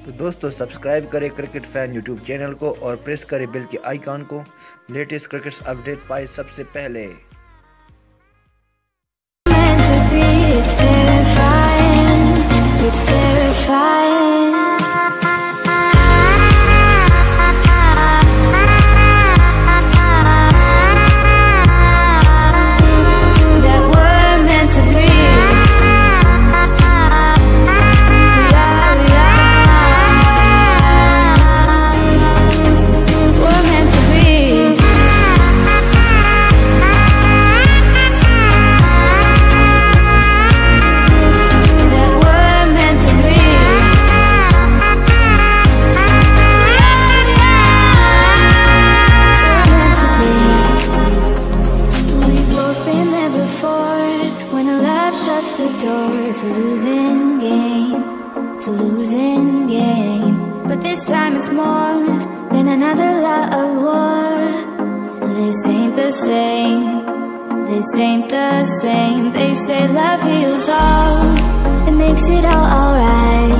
तो दोस्तों सब्सक्राइब करें क्रिकेट फैन यूट्यूब चैनल को और प्रेस करें बेल के आइकॉन को लेटेस्ट क्रिकेट अपडेट पाए सबसे पहले। Shuts the door, it's a losing game, it's a losing game. But this time it's more than another lot of war. This ain't the same, this ain't the same. They say love heals all, it makes it all alright.